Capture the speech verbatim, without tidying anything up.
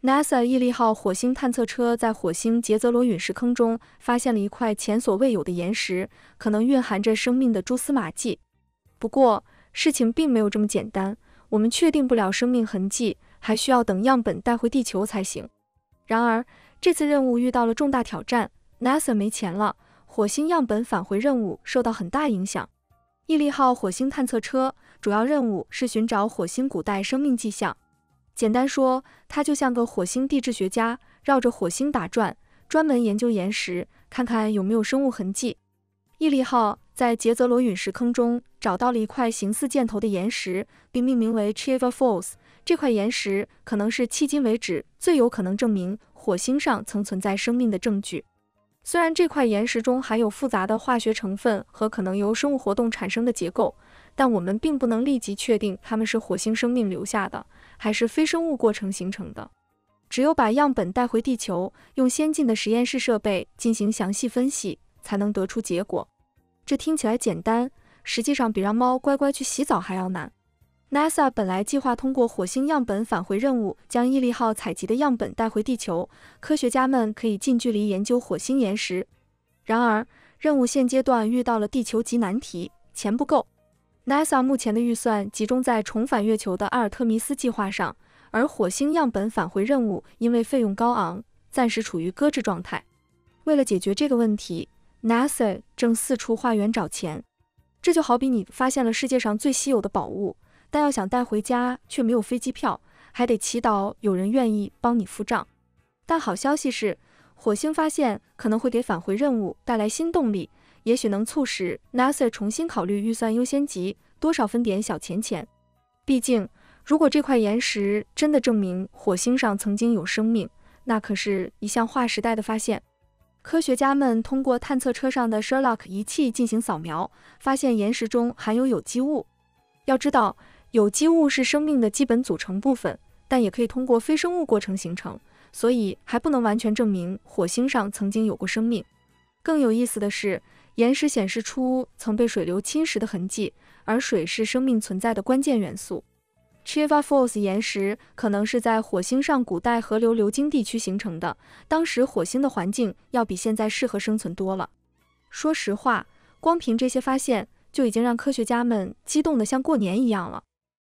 NASA 毅力号火星探测车在火星杰泽罗陨石坑中发现了一块前所未有的岩石，可能蕴含着生命的蛛丝马迹。不过，事情并没有这么简单，我们确定不了生命痕迹，还需要等样本带回地球才行。然而，这次任务遇到了重大挑战 ，NASA 没钱了，火星样本返回任务受到很大影响。毅力号火星探测车主要任务是寻找火星古代生命迹象。简单说，它就像个火星地质学家，绕着火星打转，专门研究岩石，看看有没有生物痕迹。毅力号在杰泽罗陨石坑中找到了一块形似箭头的岩石，并命名为 Chieva Falls。这块岩石可能是迄今为止最有可能证明火星上曾存在生命的证据。虽然这块岩石中含有复杂的化学成分和可能由生物活动产生的结构，但我们并不能立即确定它们是火星生命留下的，还是非生物过程形成的。只有把样本带回地球，用先进的实验室设备进行详细分析，才能得出结果。这听起来简单，实际上比让猫乖乖去洗澡还要难。NASA 本来计划通过火星样本返回任务，将毅力号采集的样本带回地球，科学家们可以近距离研究火星岩石。然而，任务现阶段遇到了地球级难题，钱不够。NASA 目前的预算集中在重返月球的阿尔特弥斯计划上，而火星样本返回任务因为费用高昂，暂时处于搁置状态。为了解决这个问题， NASA 正四处化缘找钱。这就好比你发现了世界上最稀有的宝物，但要想带回家却没有飞机票，还得祈祷有人愿意帮你付账。但好消息是，火星发现可能会给返回任务带来新动力，也许能促使 NASA 重新考虑预算优先级，多少分点小钱钱。毕竟，如果这块岩石真的证明火星上曾经有生命，那可是一项划时代的发现。科学家们通过探测车上的 Sherlock 仪器进行扫描，发现岩石中含有有机物。要知道，有机物是生命的基本组成部分，但也可以通过非生物过程形成，所以还不能完全证明火星上曾经有过生命。更有意思的是，岩石显示出曾被水流侵蚀的痕迹，而水是生命存在的关键元素。Chieva Falls 岩石可能是在火星上古代河流流经地区形成的，当时火星的环境要比现在适合生存多了。说实话，光凭这些发现就已经让科学家们激动得像过年一样了。